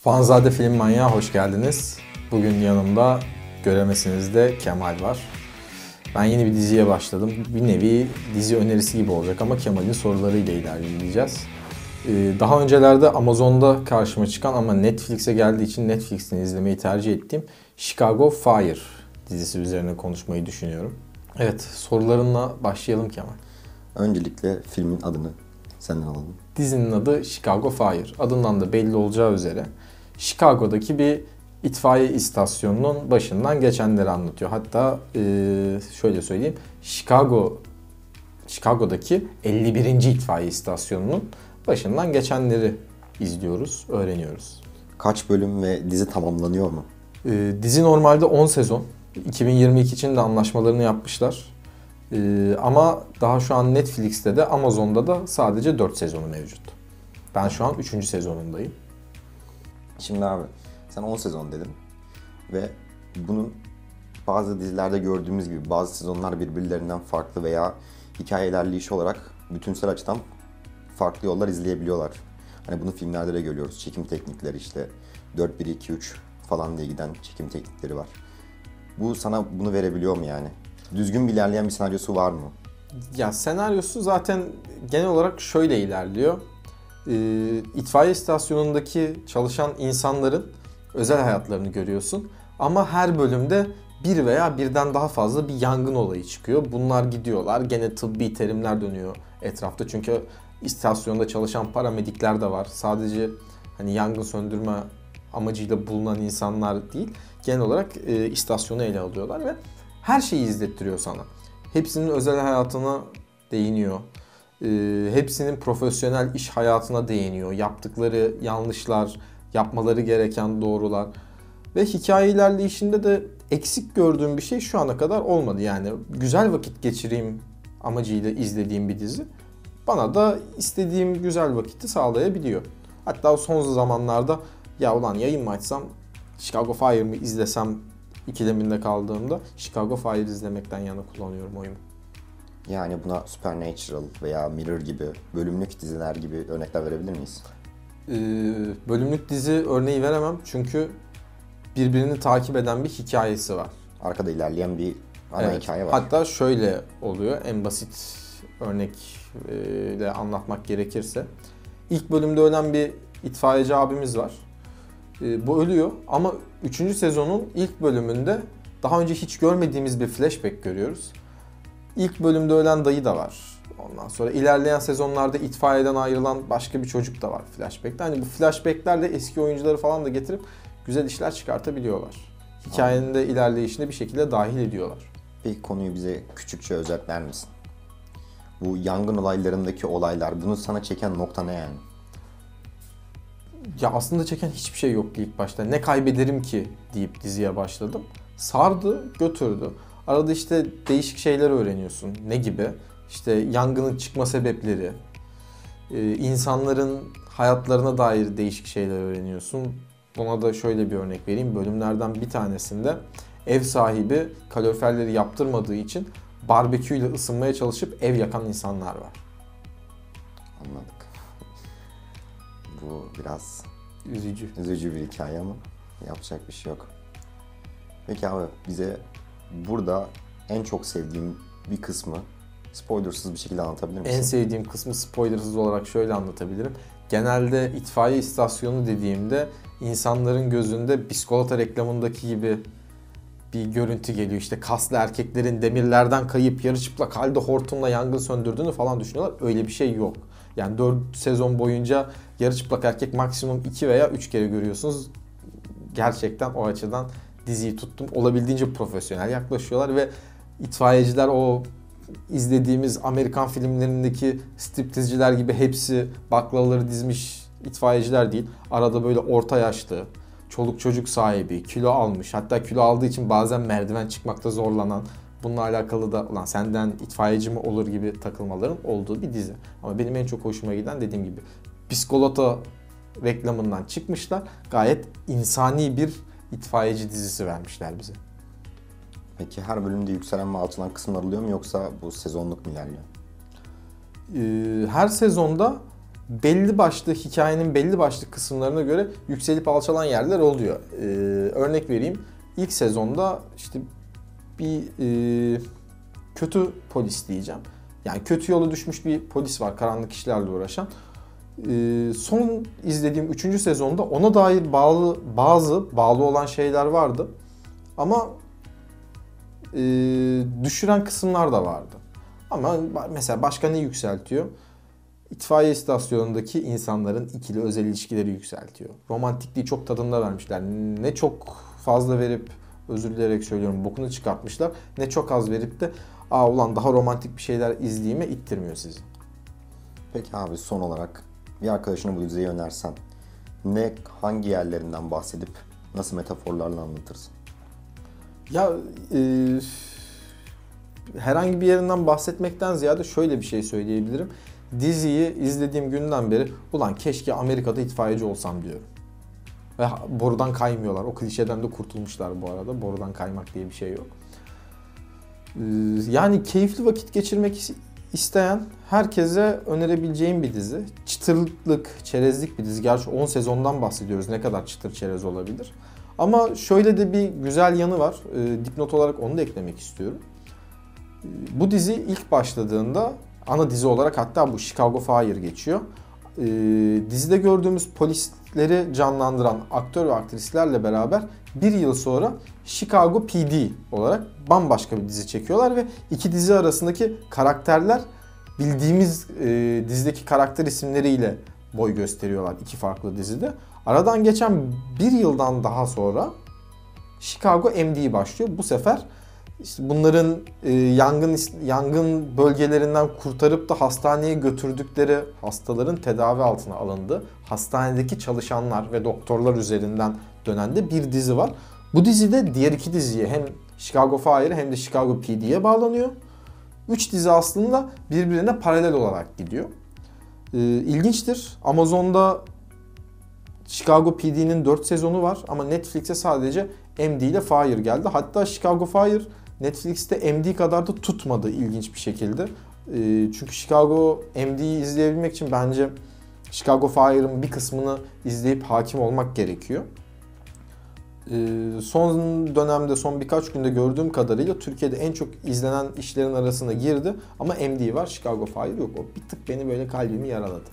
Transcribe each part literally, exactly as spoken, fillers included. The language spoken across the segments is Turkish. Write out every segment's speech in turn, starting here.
Fanzade Film Manyağı hoş geldiniz. Bugün yanımda göremesiniz de Kemal var. Ben yeni bir diziye başladım. Bir nevi dizi önerisi gibi olacak ama Kemal'in sorularıyla ilerleyeceğiz. Ee, daha öncelerde Amazon'da karşıma çıkan ama Netflix'e geldiği için Netflix'ten izlemeyi tercih ettiğim Chicago Fire dizisi üzerine konuşmayı düşünüyorum. Evet, sorularınla başlayalım Kemal. Öncelikle filmin adını senden alalım. Dizinin adı Chicago Fire. Adından da belli olacağı üzere Chicago'daki bir itfaiye istasyonunun başından geçenleri anlatıyor. Hatta şöyle söyleyeyim, Chicago Chicago'daki elli birinci itfaiye istasyonunun başından geçenleri izliyoruz, öğreniyoruz. Kaç bölüm ve dizi tamamlanıyor mu? Dizi normalde on sezon. iki bin yirmi iki için de anlaşmalarını yapmışlar. Ee, ama daha şu an Netflix'te de Amazon'da da sadece dört sezonu mevcut. Ben şu an üçüncü sezonundayım. Şimdi abi sen on sezon dedin ve bunun bazı dizilerde gördüğümüz gibi bazı sezonlar birbirlerinden farklı veya hikaye ilerleyişi olarak bütünsel açıdan farklı yollar izleyebiliyorlar. Hani bunu filmlerde de görüyoruz. Çekim teknikleri işte dört bir iki üç falan diye giden çekim teknikleri var. Bu sana bunu verebiliyor mu yani? Düzgün bir ilerleyen bir senaryosu var mı? Ya senaryosu zaten genel olarak şöyle ilerliyor. Ee, itfaiye istasyonundaki çalışan insanların özel hayatlarını görüyorsun. Ama her bölümde bir veya birden daha fazla bir yangın olayı çıkıyor. Bunlar gidiyorlar. Gene tıbbi terimler dönüyor etrafta. Çünkü istasyonda çalışan paramedikler de var. Sadece hani yangın söndürme amacıyla bulunan insanlar değil. Genel olarak e, istasyonu ele alıyorlar ve her şeyi izlettiriyor sana. Hepsinin özel hayatına değiniyor. Ee, hepsinin profesyonel iş hayatına değiniyor. Yaptıkları yanlışlar, yapmaları gereken doğrular. Ve hikaye ilerleyişinde de eksik gördüğüm bir şey şu ana kadar olmadı. Yani güzel vakit geçireyim amacıyla izlediğim bir dizi bana da istediğim güzel vakiti sağlayabiliyor. Hatta son zamanlarda ya ulan yayın mı açsam, Chicago Fire mı izlesem ikileminde kaldığımda Chicago Fire izlemekten yana kullanıyorum oyumu. Yani buna Supernatural veya Mirror gibi bölümlük diziler gibi örnekler verebilir miyiz? Ee, bölümlük dizi örneği veremem çünkü birbirini takip eden bir hikayesi var. Arkada ilerleyen bir ana Evet. hikaye var. Hatta şöyle oluyor, en basit örnekle anlatmak gerekirse. İlk bölümde ölen bir itfaiyeci abimiz var. Ee, bu ölüyor ama üçüncü sezonun ilk bölümünde daha önce hiç görmediğimiz bir flashback görüyoruz. İlk bölümde ölen dayı da var. Ondan sonra ilerleyen sezonlarda itfaiyeden ayrılan başka bir çocuk da var flashback'te. Hani bu flashback'lerle eski oyuncuları falan da getirip güzel işler çıkartabiliyorlar. Hikayenin de ilerleyişine bir şekilde dahil ediyorlar. Bir konuyu bize küçükçe özetler misin? Bu yangın olaylarındaki olaylar, bunu sana çeken nokta ne yani? Ya aslında çeken hiçbir şey yoktu ilk başta. Ne kaybederim ki deyip diziye başladım. Sardı, götürdü. Arada işte değişik şeyler öğreniyorsun. Ne gibi? İşte yangının çıkma sebepleri, insanların hayatlarına dair değişik şeyler öğreniyorsun. Buna da şöyle bir örnek vereyim. Bölümlerden bir tanesinde ev sahibi kaloriferleri yaptırmadığı için barbeküyle ısınmaya çalışıp ev yakan insanlar var. Anladık. Bu biraz Üzücü. üzücü bir hikaye ama yapacak bir şey yok. Peki abi bize burada en çok sevdiğim bir kısmı spoilersız bir şekilde anlatabilir misin? En sevdiğim kısmı spoilersız olarak şöyle anlatabilirim. Genelde itfaiye istasyonu dediğimde insanların gözünde biskolata reklamındaki gibi bir görüntü geliyor. İşte kaslı erkeklerin demirlerden kayıp yarı çıplak halde hortumla yangın söndürdüğünü falan düşünüyorlar. Öyle bir şey yok. Yani dört sezon boyunca yarı çıplak erkek maksimum iki veya üç kere görüyorsunuz. Gerçekten o açıdan diziyi tuttum. Olabildiğince profesyonel yaklaşıyorlar ve itfaiyeciler o izlediğimiz Amerikan filmlerindeki striptizciler gibi hepsi baklavaları dizmiş itfaiyeciler değil. Arada böyle orta yaşlı, çoluk çocuk sahibi, kilo almış, hatta kilo aldığı için bazen merdiven çıkmakta zorlanan, bununla alakalı da ulan senden itfaiyeci mi olur gibi takılmaların olduğu bir dizi. Ama benim en çok hoşuma giden dediğim gibi Biskolata reklamından çıkmışlar. Gayet insani bir itfaiyeci dizisi vermişler bize. Peki her bölümde yükselen ve alçalan kısımlar oluyor mu yoksa bu sezonluk mu ilerliyor? Ee, her sezonda belli başlı hikayenin belli başlı kısımlarına göre yükselip alçalan yerler oluyor. Ee, örnek vereyim. İlk sezonda işte bir e, kötü polis diyeceğim. Yani kötü yola düşmüş bir polis var, karanlık işlerle uğraşan. Ee, son izlediğim üçüncü sezonda ona dair bağlı bazı bağlı olan şeyler vardı. Ama e, düşüren kısımlar da vardı. Ama mesela başka ne yükseltiyor? İtfaiye istasyonundaki insanların ikili özel ilişkileri yükseltiyor. Romantikliği çok tadında vermişler. Ne çok fazla verip, özür dileyerek söylüyorum, bokunu çıkartmışlar. Ne çok az verip de aa ulan daha romantik bir şeyler izleyeyime ittirmiyor sizi. Peki abi, son olarak bir arkadaşına bu diziyi önersen ne, hangi yerlerinden bahsedip nasıl metaforlarla anlatırsın? Ya e, herhangi bir yerinden bahsetmekten ziyade şöyle bir şey söyleyebilirim. Diziyi izlediğim günden beri ulan keşke Amerika'da itfaiyeci olsam diyorum. Ve borudan kaymıyorlar. O klişeden de kurtulmuşlar bu arada. Borudan kaymak diye bir şey yok. Yani keyifli vakit geçirmek isteyen herkese önerebileceğim bir dizi. Çıtırlık, çerezlik bir dizi. Gerçi on sezondan bahsediyoruz. Ne kadar çıtır çerez olabilir. Ama şöyle de bir güzel yanı var. Dipnot olarak onu da eklemek istiyorum. Bu dizi ilk başladığında ana dizi olarak hatta bu Chicago Fire geçiyor. Ee, dizide gördüğümüz polisleri canlandıran aktör ve aktrislerle beraber bir yıl sonra Chicago P D olarak bambaşka bir dizi çekiyorlar ve iki dizi arasındaki karakterler bildiğimiz e, dizideki karakter isimleriyle boy gösteriyorlar iki farklı dizide. Aradan geçen bir yıldan daha sonra Chicago M D başlıyor. Bu sefer İşte bunların e, yangın yangın bölgelerinden kurtarıp da hastaneye götürdükleri hastaların tedavi altına alındığı hastanedeki çalışanlar ve doktorlar üzerinden dönen de bir dizi var. Bu dizide diğer iki diziye hem Chicago Fire'e hem de Chicago P D'ye bağlanıyor. Üç dizi aslında birbirine paralel olarak gidiyor. E, ilginçtir. Amazon'da Chicago P D'nin dört sezonu var ama Netflix'e sadece M D ile Fire geldi. Hatta Chicago Fire Netflix'te M D kadar da tutmadı ilginç bir şekilde. Çünkü Chicago M D'yi izleyebilmek için bence Chicago Fire'ın bir kısmını izleyip hakim olmak gerekiyor. Son dönemde, son birkaç günde gördüğüm kadarıyla Türkiye'de en çok izlenen işlerin arasına girdi. Ama M D var, Chicago Fire yok. O bir tık beni böyle kalbimi yaraladı.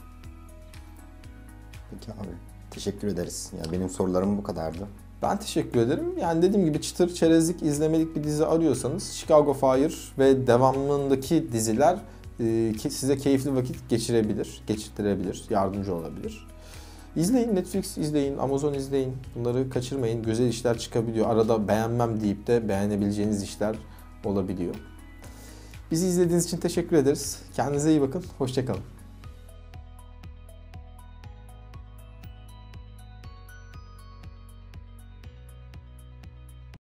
Peki abi, teşekkür ederiz. Yani benim sorularım bu kadardı. Ben teşekkür ederim. Yani dediğim gibi çıtır çerezlik izlemelik bir dizi arıyorsanız Chicago Fire ve devamındaki diziler size keyifli vakit geçirebilir, geçirtirebilir, yardımcı olabilir. İzleyin, Netflix izleyin, Amazon izleyin. Bunları kaçırmayın. Güzel işler çıkabiliyor. Arada beğenmem deyip de beğenebileceğiniz işler olabiliyor. Bizi izlediğiniz için teşekkür ederiz. Kendinize iyi bakın. Hoşça kalın.